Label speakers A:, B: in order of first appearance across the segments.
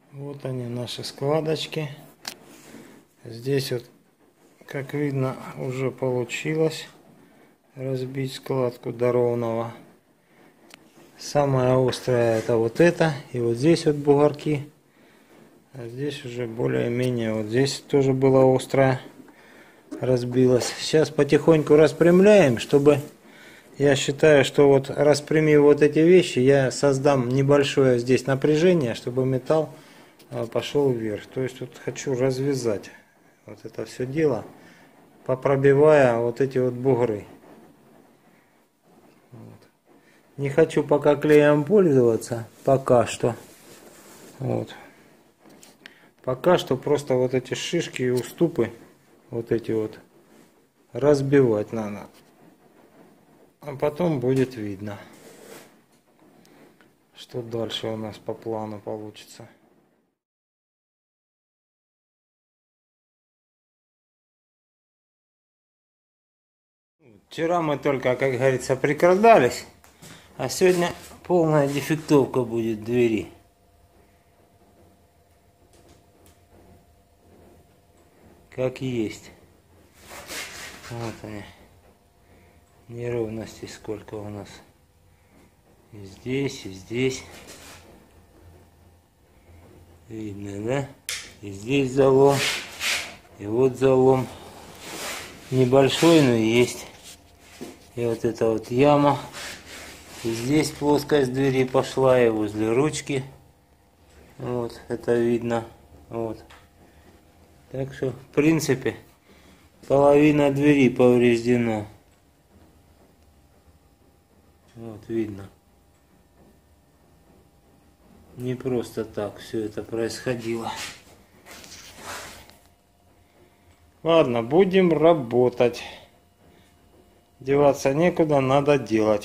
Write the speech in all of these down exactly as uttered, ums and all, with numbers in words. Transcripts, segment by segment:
A: Вот они, наши складочки. Здесь вот, как видно, уже получилось разбить складку до ровного. Самая острая это вот это. И вот здесь вот бугорки. А здесь уже более-менее. Вот здесь тоже было острая. Разбилась. Сейчас потихоньку распрямляем, чтобы... Я считаю, что вот распрямив вот эти вещи, я создам небольшое здесь напряжение, чтобы металл пошел вверх. То есть вот хочу развязать вот это все дело, попробивая вот эти вот бугры. Вот. Не хочу пока клеем пользоваться, пока что. Вот. Пока что просто вот эти шишки и уступы, вот эти вот, разбивать надо. А потом будет видно, что дальше у нас по плану получится. Вчера мы только, как говорится, прикрадались, а сегодня полная дефектовка будет двери. Как есть. Вот они. Неровностей сколько у нас. И здесь, и здесь. Видно, да? И здесь залом. И вот залом. Небольшой, но есть. И вот эта вот яма. И здесь плоскость двери пошла, и возле ручки. Вот, это видно. Вот. Так что, в принципе, половина двери повреждена. Вот, видно. Не просто так все это происходило. Ладно, будем работать. Деваться некуда, надо делать.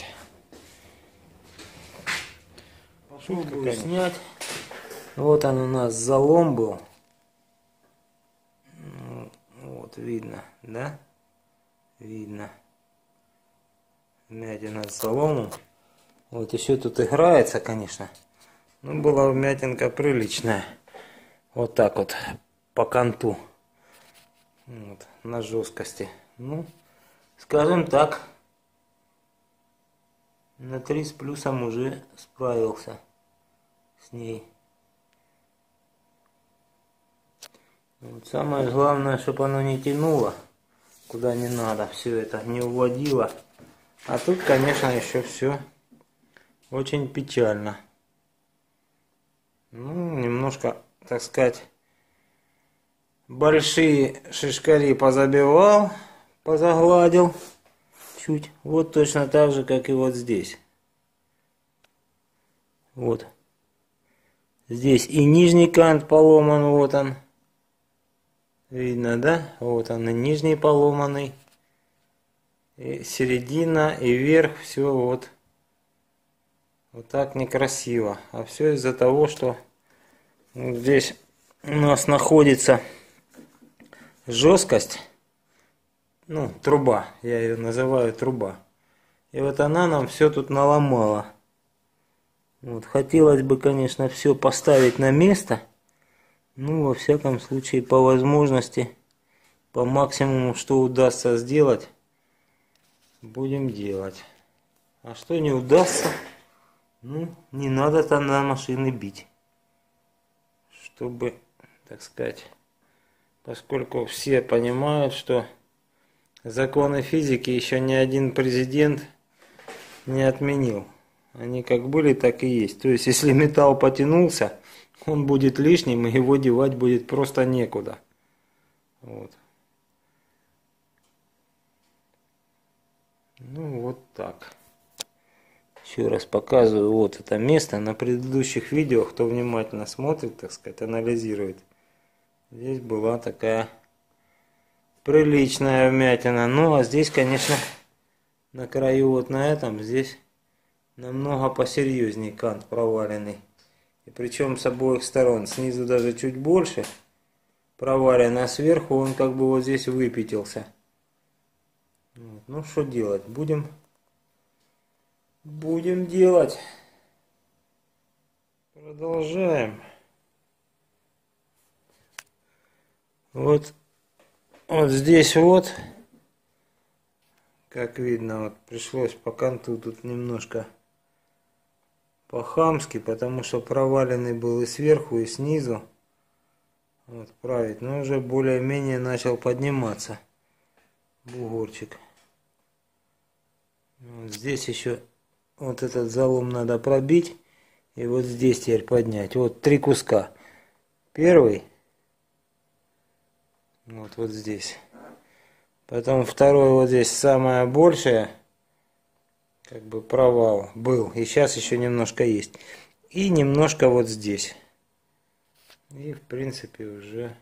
A: Попробую снять. Вот он у нас залом был. Вот, видно, да? Видно. Вмятина с заломом. Вот еще тут играется, конечно. Ну, была вмятинка приличная. Вот так вот, по канту. Вот, на жесткости. Ну, скажем так, на три с плюсом уже справился с ней. Вот самое главное, чтобы оно не тянуло куда не надо, все это не уводило. А тут, конечно, еще все очень печально. Ну, немножко, так сказать, большие шишкари позабивал, позагладил чуть. Вот точно так же, как и вот здесь. Вот. Здесь и нижний кант поломан, вот он. Видно, да? Вот он и нижний поломанный. И середина, и верх, все вот. Вот так некрасиво. А все из-за того, что вот здесь у нас находится жесткость. Ну, труба. Я ее называю труба. И вот она нам все тут наломала. Вот, хотелось бы, конечно, все поставить на место. Ну, во всяком случае, по возможности, по максимуму, что удастся сделать, будем делать. А что не удастся, ну, не надо там на машины бить. Чтобы, так сказать, поскольку все понимают, что законы физики еще ни один президент не отменил. Они как были, так и есть. То есть, если металл потянулся, он будет лишним, и его девать будет просто некуда. Вот. Ну, вот так. Еще раз показываю вот это место. На предыдущих видео, кто внимательно смотрит, так сказать, анализирует. Здесь была такая приличная вмятина. Ну, а здесь, конечно, на краю вот на этом, здесь намного посерьезнее кант проваленный. И причем с обоих сторон. Снизу даже чуть больше провален, а сверху он как бы вот здесь выпятился. Вот. Ну, что делать? Будем, будем делать. Продолжаем. Вот, вот здесь вот, как видно, вот пришлось по конту тут немножко по-хамски, потому что проваленный был и сверху, и снизу. Вот, править, но уже более-менее начал подниматься бугорчик. Вот здесь еще вот этот залом надо пробить, и вот здесь теперь поднять. Вот три куска. Первый, вот, вот здесь. Потом второй вот здесь, самое большее, как бы провал был. И сейчас еще немножко есть. И немножко вот здесь. И в принципе уже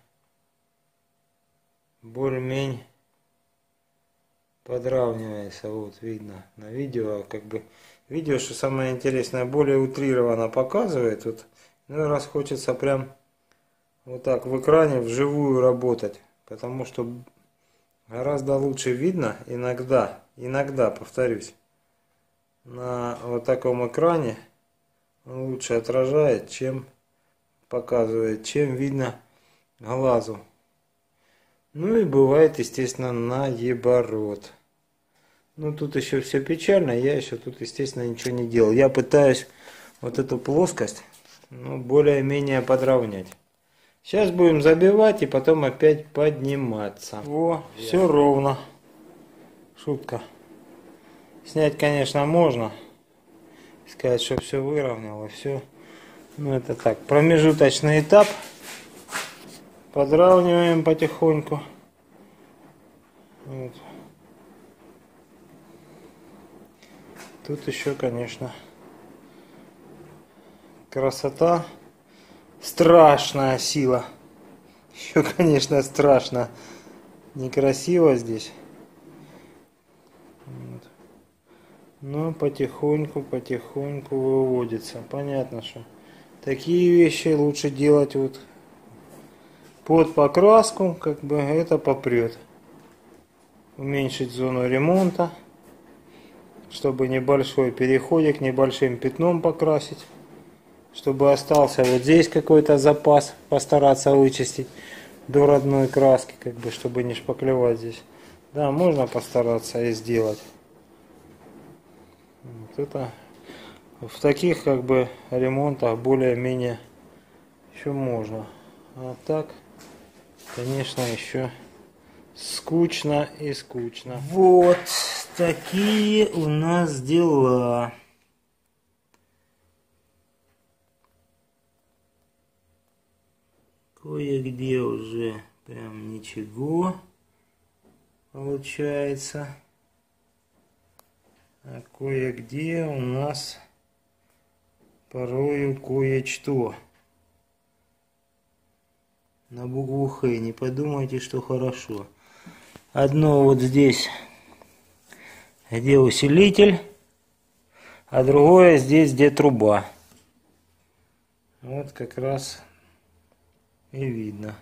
A: более-менее подравнивается. Вот видно на видео. Как бы видео, что самое интересное, более утрированно показывает. Вот, ну, раз хочется прям вот так в экране вживую работать. Потому что гораздо лучше видно иногда, иногда, повторюсь, на вот таком экране он лучше отражает, чем показывает, чем видно глазу. Ну и бывает, естественно, наоборот. Ну тут еще все печально, я еще тут, естественно, ничего не делал. Я пытаюсь вот эту плоскость, ну, более-менее подровнять. Сейчас будем забивать и потом опять подниматься. Во, все ровно. Шутка. Снять, конечно, можно. Сказать, что все выровняло, все. Ну это так, промежуточный этап. Подравниваем потихоньку. Вот. Тут еще, конечно, красота. Страшная сила. Еще, конечно, страшно. Некрасиво здесь. Вот. Но потихоньку, потихоньку выводится. Понятно, что такие вещи лучше делать вот под покраску, как бы это попрет. Уменьшить зону ремонта, чтобы небольшой переходик, небольшим пятном покрасить. Чтобы остался вот здесь какой-то запас, постараться вычистить до родной краски, как бы, чтобы не шпаклевать здесь. Да, можно постараться и сделать. Вот это в таких как бы ремонтах более-менее еще можно. А так, конечно, еще скучно и скучно. Вот такие у нас дела. Кое-где уже прям ничего получается. А кое-где у нас порою кое-что. На букву Х. Не подумайте, что хорошо. Одно вот здесь, где усилитель, а другое здесь, где труба. Вот как раз и видно.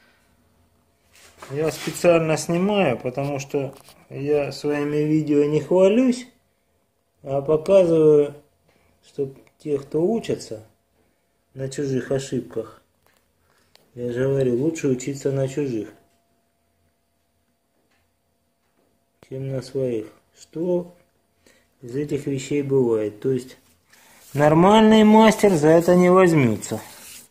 A: Я специально снимаю, потому что я своими видео не хвалюсь, а показываю, чтобы те, кто учатся на чужих ошибках, я же говорю, лучше учиться на чужих, чем на своих. Что из этих вещей бывает? То есть нормальный мастер за это не возьмется.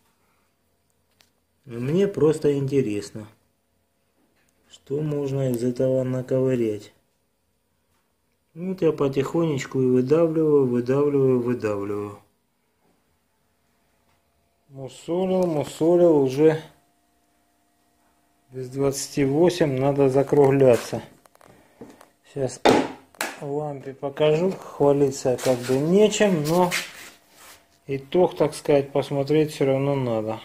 A: Мне просто интересно, что можно из этого наковырять. Вот я потихонечку и выдавливаю, выдавливаю, выдавливаю. Мусолил, мусолил, уже без двадцати восьми, надо закругляться. Сейчас в лампе покажу, хвалиться как бы нечем, но итог, так сказать, посмотреть все равно надо.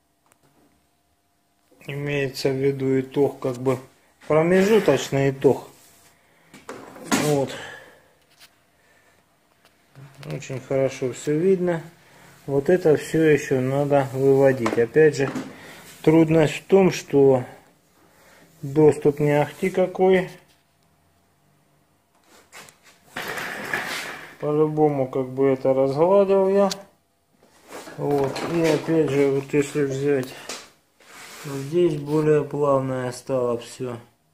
A: Имеется в виду итог, как бы промежуточный итог. Вот. Очень хорошо все видно. Вот это все еще надо выводить. Опять же, трудность в том, что доступ не ахти какой. По-любому как бы это разгладил я. Вот. И опять же, вот если взять Вот здесь более плавное стало все.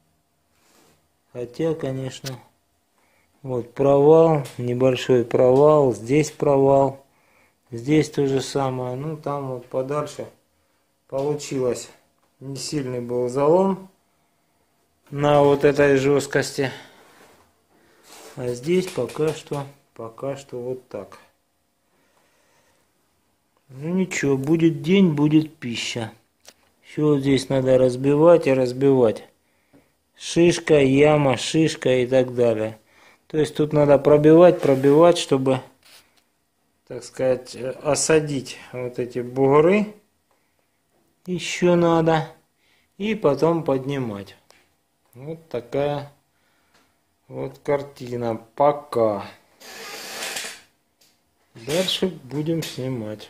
A: Хотя, конечно, вот провал, небольшой провал, здесь провал, здесь то же самое. Ну, там вот подальше получилось, не сильный был залом на вот этой жесткости. А здесь пока что, пока что вот так. Ну ничего, будет день, будет пища. Все здесь надо разбивать и разбивать. Шишка, яма, шишка и так далее. То есть тут надо пробивать, пробивать, чтобы, так сказать, осадить вот эти бугры. Еще надо. И потом поднимать. Вот такая вот картина. Пока. Дальше будем снимать.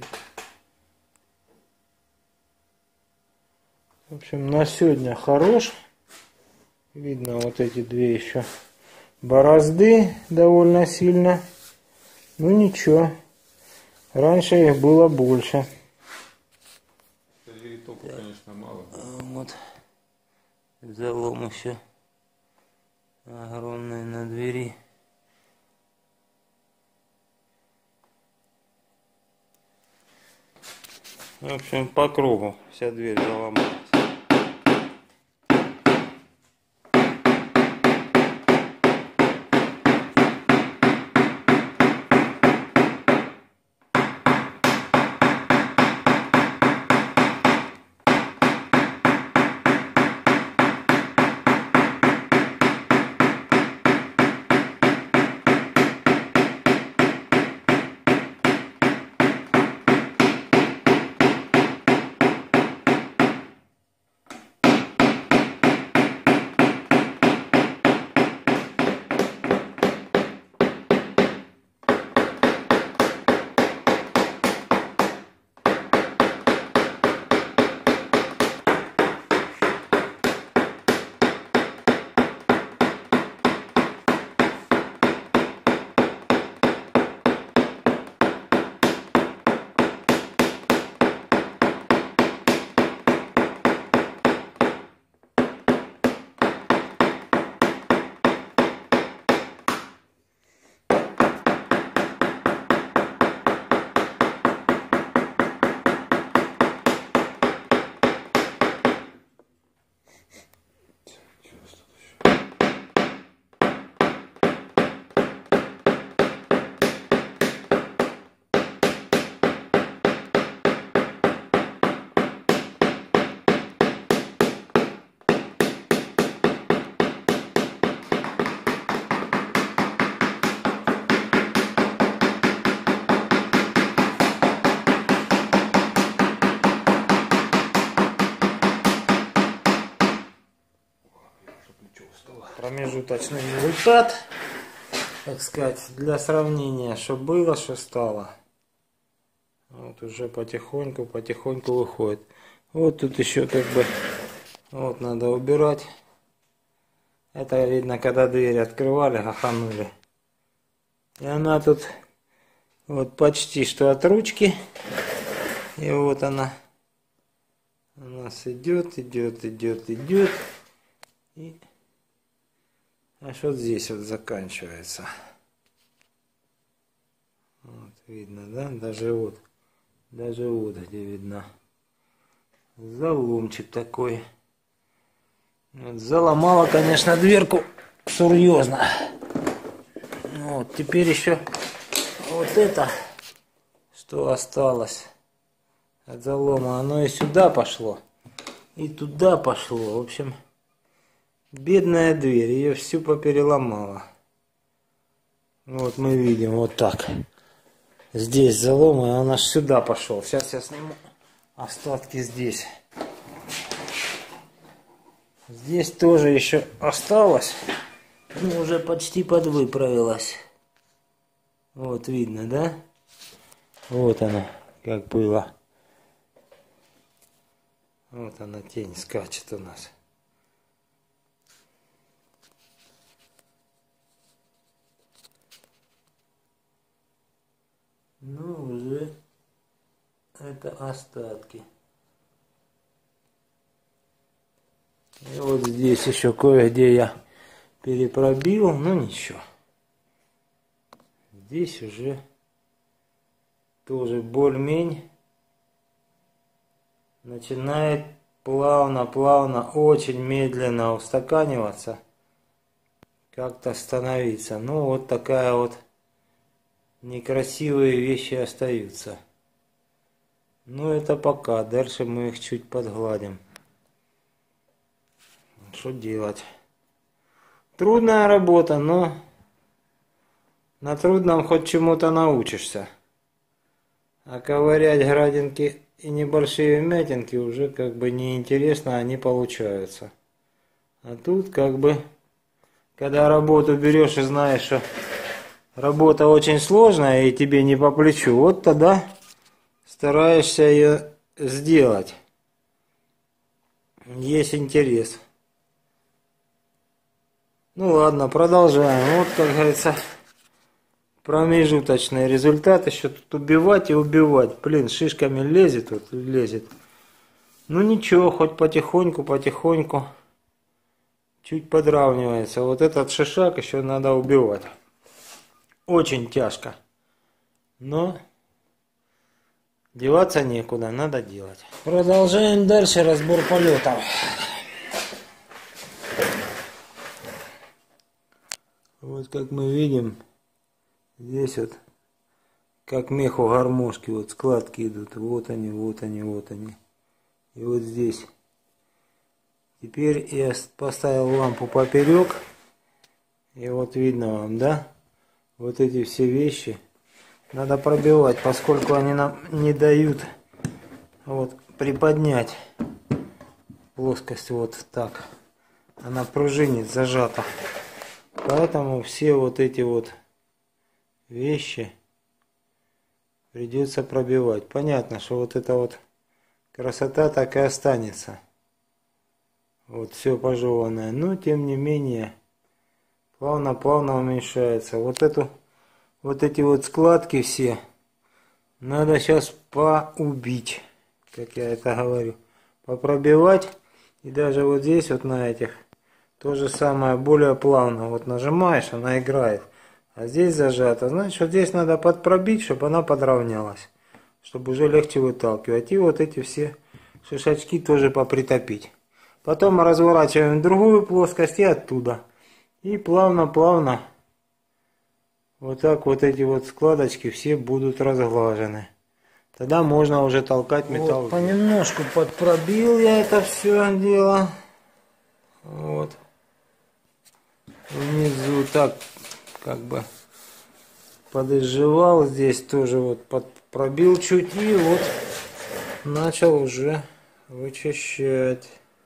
A: В общем, на сегодня хорош. Видно вот эти две еще борозды довольно сильно. Ну ничего. Раньше их было больше.
B: Току, конечно, мало.
A: Вот. Залом еще огромный на двери. В общем, по кругу вся дверь заломалась. Промежуточный результат, так сказать, для сравнения, что было, что стало. Вот уже потихоньку, потихоньку выходит. Вот тут еще как бы, вот надо убирать. Это видно, когда дверь открывали, хаханули. И она тут вот почти что от ручки. И вот она у нас идет, идет, идет, идет. И аж вот здесь вот заканчивается. Вот видно, да? Даже вот, даже вот где видно. Заломчик такой. Вот, заломала, конечно, дверку серьезно. Вот, теперь еще вот это, что осталось от залома, оно и сюда пошло, и туда пошло. В общем, бедная дверь, ее всю попереломала. Вот мы видим, вот так. Здесь залом, и он аж сюда пошел. Сейчас я сниму остатки здесь. Здесь тоже еще осталось, но уже почти подвыправилась. Вот видно, да? Вот она, как было. Вот она, тень скачет у нас. Ну, уже это остатки. И вот здесь еще кое-где я перепробил, но ничего. Здесь уже тоже более-менее начинает плавно-плавно, очень медленно устаканиваться, как-то становиться. Ну вот такая вот некрасивые вещи остаются. Ну это пока, дальше мы их чуть подгладим. Что делать? Трудная работа, но на трудном хоть чему-то научишься. А ковырять градинки и небольшие вмятинки уже как бы неинтересно, они получаются. А тут как бы, когда работу берешь и знаешь, что работа очень сложная и тебе не по плечу, вот тогда стараешься ее сделать. Есть интерес. Ну ладно, продолжаем. Вот, как говорится, промежуточный результат. Еще тут убивать и убивать. Блин, шишками лезет, вот лезет. Ну ничего, хоть потихоньку, потихоньку чуть подравнивается. Вот этот шишак еще надо убивать. Очень тяжко. Но деваться некуда, надо делать. Продолжаем дальше разбор полетов. Вот как мы видим, здесь вот как мех у гармошки, вот складки идут. Вот они, вот они, вот они. И вот здесь. Теперь я поставил лампу поперек. И вот видно вам, да? Вот эти все вещи надо пробивать, поскольку они нам не дают вот приподнять плоскость вот так. Она пружинит, зажата. Поэтому все вот эти вот вещи придется пробивать. Понятно, что вот эта вот красота так и останется. Вот все пожеванное. Но тем не менее плавно-плавно уменьшается. Вот эту, вот эти вот складки все надо сейчас поубить, как я это говорю. Попробивать. И даже вот здесь вот на этих то же самое, более плавно. Вот нажимаешь, она играет. А здесь зажата. Значит, вот здесь надо подпробить, чтобы она подравнялась. Чтобы уже легче выталкивать. И вот эти все шишачки тоже попритопить. Потом разворачиваем в другую плоскость и оттуда. И плавно-плавно вот так вот эти вот складочки все будут разглажены. Тогда можно уже толкать металл. Вот, понемножку подпробил я это все дело. Вот. Внизу так как бы подожжевал. Здесь тоже вот пробил чуть и вот начал уже вычищать.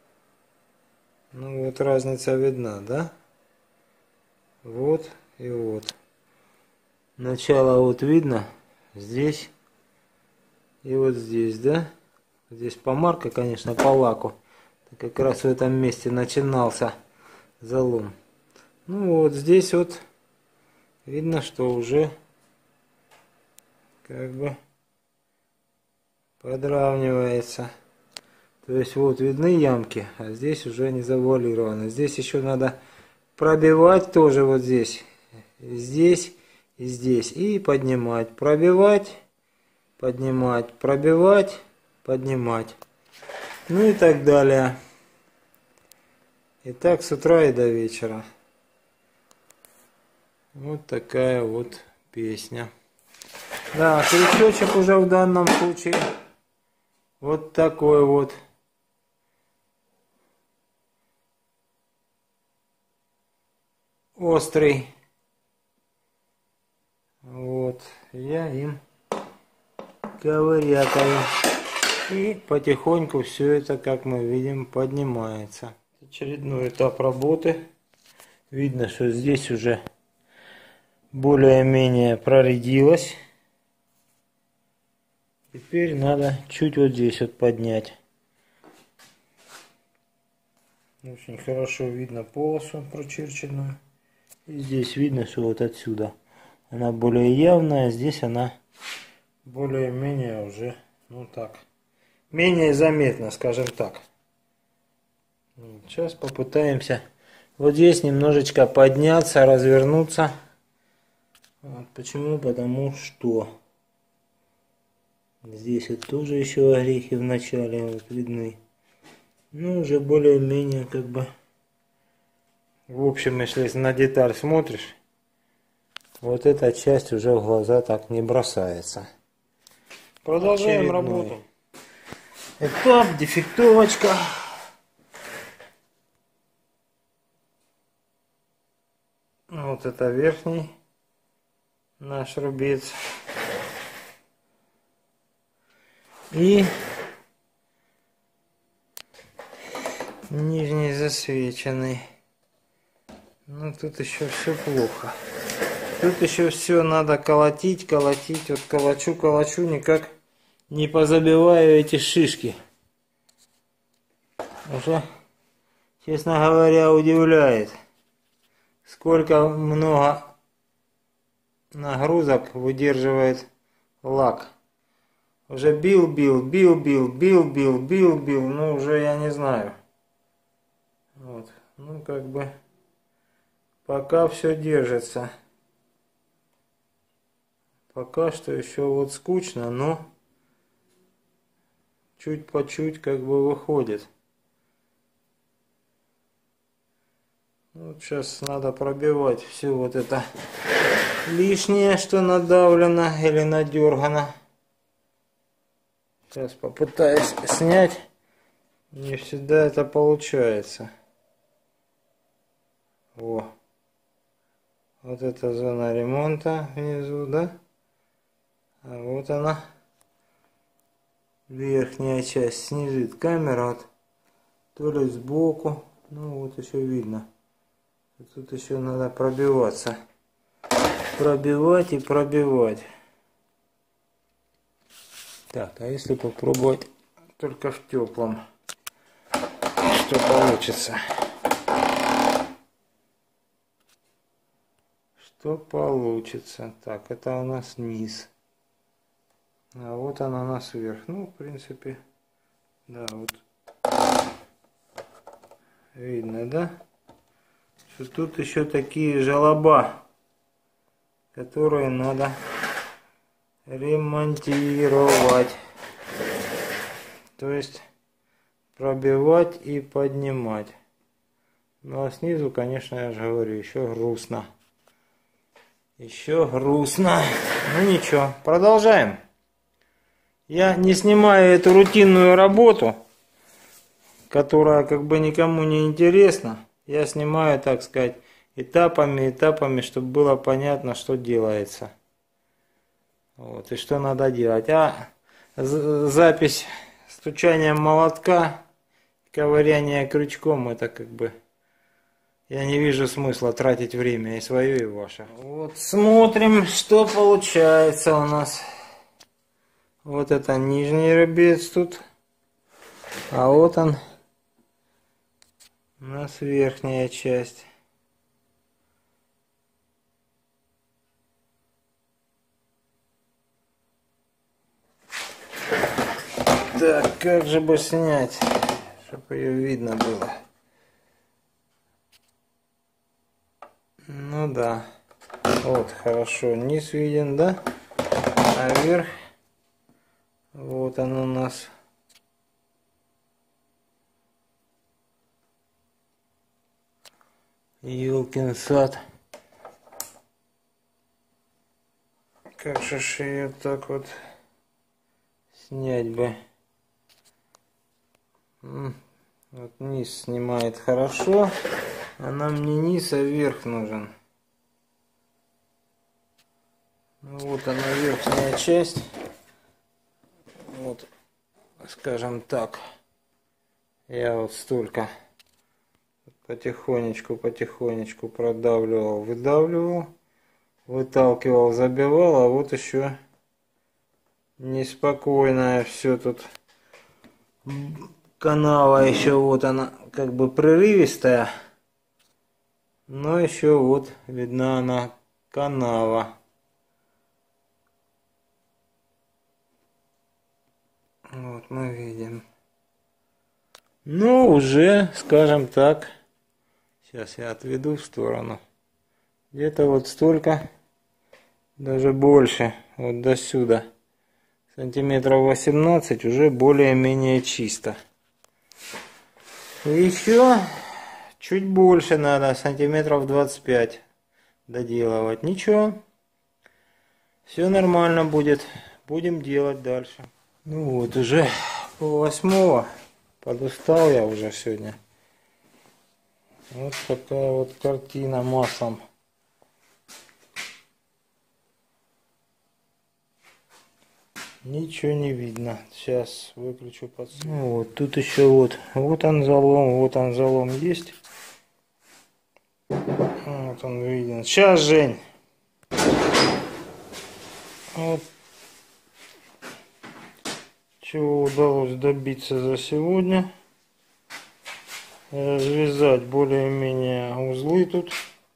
A: Ну вот разница видна, да? Вот и вот. Начало вот видно здесь и вот здесь, да? Здесь помарка, конечно, по лаку. Как раз в этом месте начинался залом. Ну вот здесь вот видно, что уже как бы подравнивается. То есть вот видны ямки, а здесь уже не завуалировано. Здесь еще надо пробивать тоже вот здесь, здесь и здесь. И поднимать, пробивать, поднимать, пробивать, поднимать. Ну и так далее. И так с утра и до вечера. Вот такая вот песня. Да, крючочек уже в данном случае вот такой вот. Острый. Вот. Я им ковырякаю. И потихоньку все это, как мы видим, поднимается. Очередной этап работы. Видно, что здесь уже более-менее проредилось. Теперь надо чуть вот здесь вот поднять. Очень хорошо видно полосу прочерченную. И здесь видно, что вот отсюда она более явная, здесь она более-менее уже, ну так, менее заметно, скажем так. Сейчас попытаемся вот здесь немножечко подняться, развернуться. Вот. Почему? Потому что здесь вот тоже еще орехи в начале вот видны. Ну, уже более-менее как бы... В общем, если на деталь смотришь, вот эта часть уже в глаза так не бросается. Продолжаем работу. Этап, дефектовочка. Вот это верхний наш рубец. И нижний засвеченный. Ну тут еще все плохо. Тут еще все надо колотить, колотить. Вот колочу, колочу, никак не позабиваю эти шишки. Уже, честно говоря, удивляет, сколько много нагрузок выдерживает лак. Уже бил, бил, бил, бил, бил, бил, бил, бил, ну уже я не знаю. Вот, ну как бы пока все держится. Пока что еще вот скучно, но чуть по чуть как бы выходит. Вот сейчас надо пробивать все вот это лишнее, что надавлено или надергано. Сейчас попытаюсь снять. Не всегда это получается. Во. Вот это зона ремонта внизу, да? А вот она. Верхняя часть снизит камера. Вот. То ли сбоку. Ну вот еще видно. Тут еще надо пробиваться. Пробивать и пробивать. Так, а если попробовать только в теплом, что получится? Что получится? Так, это у нас низ. А вот она у нас вверх. Ну, в принципе, да, вот. Видно, да? Что тут еще такие желоба, которые надо ремонтировать. То есть пробивать и поднимать. Ну а снизу, конечно, я же говорю, еще грустно. Еще грустно. Ну ничего, продолжаем. Я не снимаю эту рутинную работу, которая как бы никому не интересна. Я снимаю, так сказать, этапами, этапами, чтобы было понятно, что делается. Вот, и что надо делать. А запись стучанием молотка, ковыряние крючком, это как бы... Я не вижу смысла тратить время и свое, и ваше. Вот смотрим, что получается у нас. Вот это нижний рубец тут. А вот он. У нас верхняя часть. Так, как же бы снять, чтобы ее видно было? Ну да. Вот, хорошо. Низ виден, да? А верх, вот он у нас. Ёлкин сад. Как же ж ее так вот снять бы? Вот низ снимает хорошо, а нам не низ, а верх нужен. Ну, вот она верхняя часть. Вот, скажем так, я вот столько потихонечку, потихонечку продавливал, выдавливал, выталкивал, забивал, а вот еще неспокойное все тут. Канава еще вот она как бы прерывистая, но еще вот видна она канава. Вот мы видим. Ну, уже, скажем так, сейчас я отведу в сторону. Где-то вот столько, даже больше, вот до сюда. Сантиметров восемнадцать уже более-менее чисто. И еще чуть больше надо, сантиметров двадцать пять доделывать. Ничего, все нормально будет. Будем делать дальше. Ну вот, уже пол восьмого. Подустал я уже сегодня. Вот такая вот картина маслом. Ничего не видно. Сейчас выключу подсветку. Ну вот, тут еще вот. Вот он залом, вот он залом есть. Вот он виден. Сейчас, Жень. Вот. Чего удалось добиться за сегодня. Развязать более-менее узлы тут.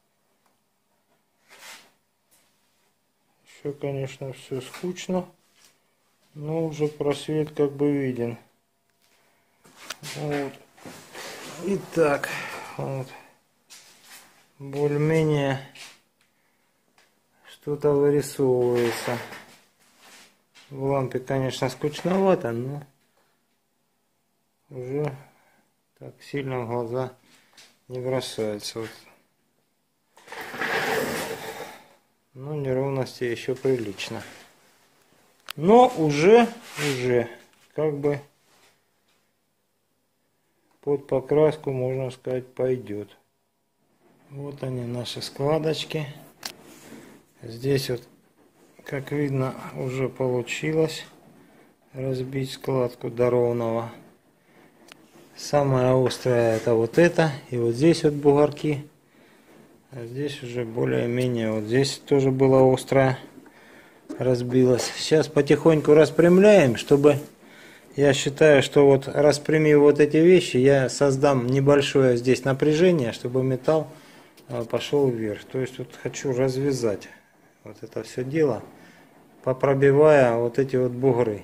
A: Еще, конечно, все скучно. Но уже просвет как бы виден. Вот. Итак, вот. Более-менее что-то вырисовывается. В лампе, конечно, скучновато, но уже так сильно в глаза не бросается. Вот. Но неровности еще прилично. Но уже, уже, как бы под покраску, можно сказать, пойдет. Вот они, наши складочки. Здесь вот, как видно, уже получилось разбить складку до ровного. Самая острая это вот это. И вот здесь вот бугорки. А здесь уже более-менее, вот здесь тоже было острое. Разбилась. Сейчас потихоньку распрямляем, чтобы, я считаю, что вот распрямив вот эти вещи, я создам небольшое здесь напряжение, чтобы металл пошел вверх. То есть вот хочу развязать вот это все дело, попробивая вот эти вот бугры.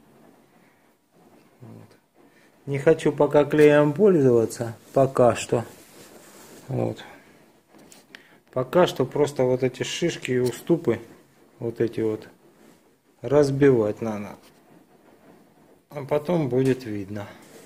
A: Вот. Не хочу пока клеем пользоваться, пока что. Вот. Пока что просто вот эти шишки и уступы, вот эти вот, разбивать надо. А потом будет видно,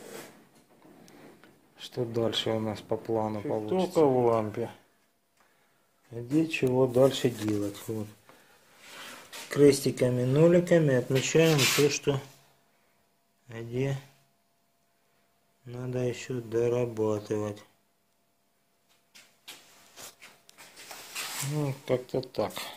A: что дальше у нас по плану Чуть получится. Только в лампе. Где чего дальше делать. Вот. Крестиками, ноликами отмечаем то, что где надо еще дорабатывать. Ну, как-то так.